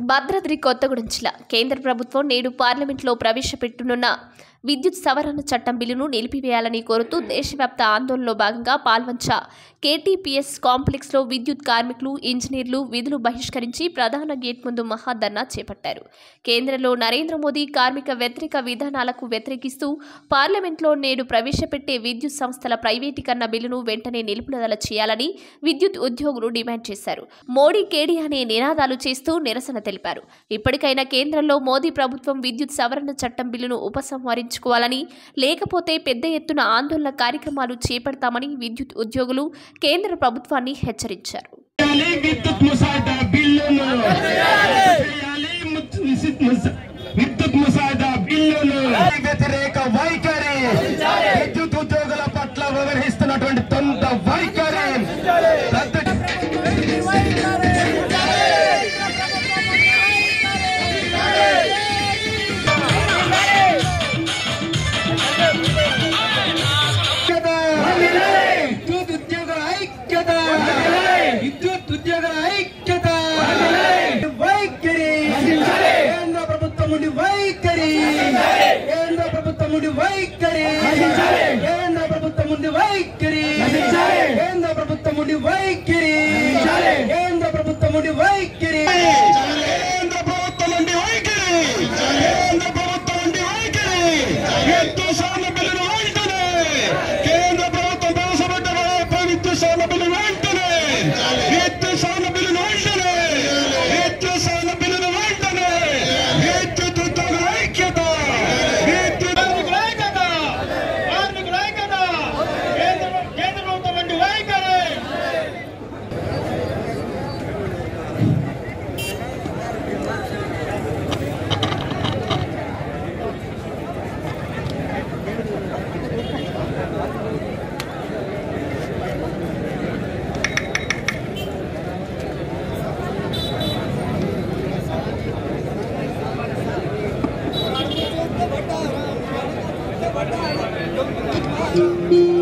భద్రాద్రి కొత్తగూడెం జిల్లా కేంద్ర ప్రభుత్వం నేడు పార్లమెంట్లో ప్రవేశపెట్టనున్న విద్యుత్ సవరణ చట్టం బిల్లును నిలిపివేయాలని కోరుతూ దేశవ్యాప్త ఆందోళనలో భాగంగా పాల్వంచ కేటీపీఎస్ కాంప్లెక్స్లో విద్యుత్ కార్మికులు ఇంజనీర్లు విధులు బహిష్కరించి ప్రధాన గేట్ ముందు మహాధర్నా చేపట్టారు. కేంద్రంలో నరేంద్ర మోదీ కార్మిక వ్యతిరేక విధానాలకు వ్యతిరేకిస్తూ పార్లమెంట్లో నేడు ప్రవేశపెట్టే విద్యుత్ సంస్థల ప్రైవేటీకరణ బిల్లును వెంటనే నిలుపుదల చేయాలని విద్యుత్ ఉద్యోగులు డిమాండ్ చేశారు. మోడీ కేడీ అనే నినాదాలు చేస్తూ నిరసన తెలిపారు. ఇప్పటికైనా కేంద్రంలో మోదీ ప్రభుత్వం విద్యుత్ సవరణ చట్టం బిల్లును ఉపసంహరించుకోవాలని, లేకపోతే పెద్ద ఎత్తున ఆందోళన కార్యక్రమాలు చేపడతామని విద్యుత్ ఉద్యోగులు కేంద్ర ప్రభుత్వాన్ని హెచ్చరించారు. వ్యతిరేక వైఖరి విద్యుత్ ఉద్యోగుల పట్ల వ్యవహరిస్తున్నటువంటి తొంత వైఖరి విద్యుత్ ఉద్యోగుల ఐక్యత వైఖరి కేంద్ర ప్రభుత్వం నుండి వైఖరి కేంద్ర ప్రభుత్వం నుండి వైఖరి కేంద్ర ప్రభుత్వం నుండి వైఖరి కేంద్ర ప్రభుత్వం నుండి వైఖరి కేంద్ర ప్రభుత్వం నుండి వైఖరి కేంద్ర ప్రభుత్వం నుండి వైఖరి కేంద్ర ప్రభుత్వం నుండి వైఖరి విద్యుత్ సవరణ బిల్లును వెంటనే కేంద్ర ప్రభుత్వం ప్రవేశపెట్టే విద్యుత్ సవరణ బిల్లును వెంటనే విద్యుత్ సవరణ బిల్లును వెంటనే విద్యుత్ సవరణ బిల్లును వెంటనే విద్యుత్ ఉద్యోగుల ఐక్యత విద్యుత్ ఐక్యత కార్మికుల ఐక్యత కేంద్ర ప్రభుత్వం నుండి వైఖరి Thank you.